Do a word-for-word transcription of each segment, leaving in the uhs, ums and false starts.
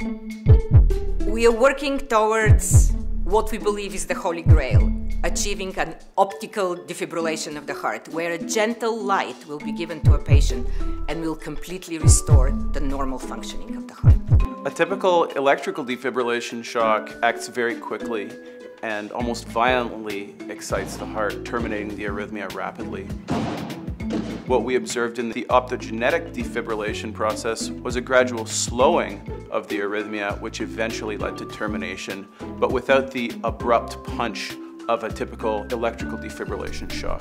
We are working towards what we believe is the Holy Grail, achieving an optical defibrillation of the heart, where a gentle light will be given to a patient and will completely restore the normal functioning of the heart. A typical electrical defibrillation shock acts very quickly and almost violently excites the heart, terminating the arrhythmia rapidly. What we observed in the optogenetic defibrillation process was a gradual slowing of the arrhythmia, which eventually led to termination, but without the abrupt punch of a typical electrical defibrillation shock.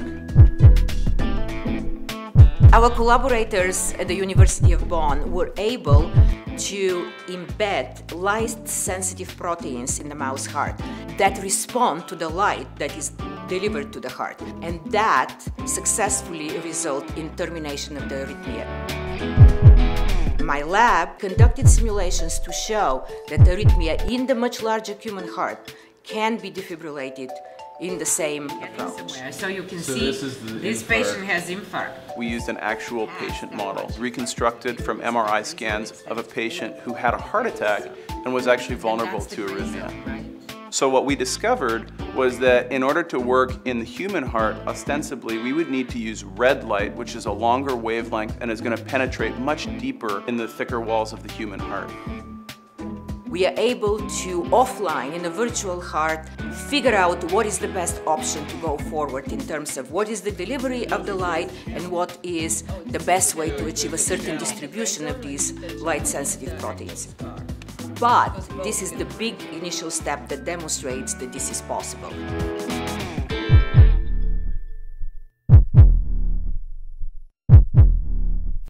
Our collaborators at the University of Bonn were able to embed light-sensitive proteins in the mouse heart that respond to the light that is delivered to the heart, and that successfully result in termination of the arrhythmia. My lab conducted simulations to show that arrhythmia in the much larger human heart can be defibrillated in the same approach. So you can so see this, is the this infarct. patient has infarct. We used an actual patient model, reconstructed from M R I scans of a patient who had a heart attack and was actually vulnerable to arrhythmia. So what we discovered was that in order to work in the human heart, ostensibly, we would need to use red light, which is a longer wavelength and is going to penetrate much deeper in the thicker walls of the human heart. We are able to, offline, in a virtual heart, figure out what is the best option to go forward in terms of what is the delivery of the light and what is the best way to achieve a certain distribution of these light-sensitive proteins. But this is the big initial step that demonstrates that this is possible.